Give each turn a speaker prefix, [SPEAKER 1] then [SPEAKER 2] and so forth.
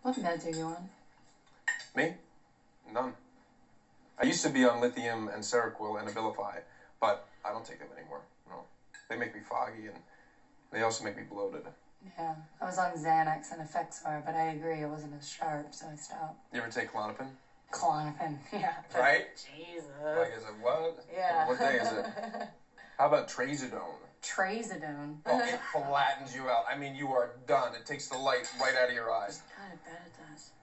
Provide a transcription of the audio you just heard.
[SPEAKER 1] What meds are you on?
[SPEAKER 2] Me? None. I used to be on lithium and Seroquel and Abilify, but I don't take them anymore. No. They make me foggy and they also make me bloated.
[SPEAKER 1] Yeah, I was on Xanax and Effexor, but I agree it wasn't as sharp, so I stopped.
[SPEAKER 2] You ever take Klonopin?
[SPEAKER 1] Klonopin, yeah.
[SPEAKER 2] Right?
[SPEAKER 1] Jesus.
[SPEAKER 2] Like, is it what?
[SPEAKER 1] Yeah.
[SPEAKER 2] What day is it? How about Trazodone?
[SPEAKER 1] Trazodone.
[SPEAKER 2] Oh, it flattens you out. I mean, you are done. It takes the light right out of your eyes.
[SPEAKER 1] God, I bet it does.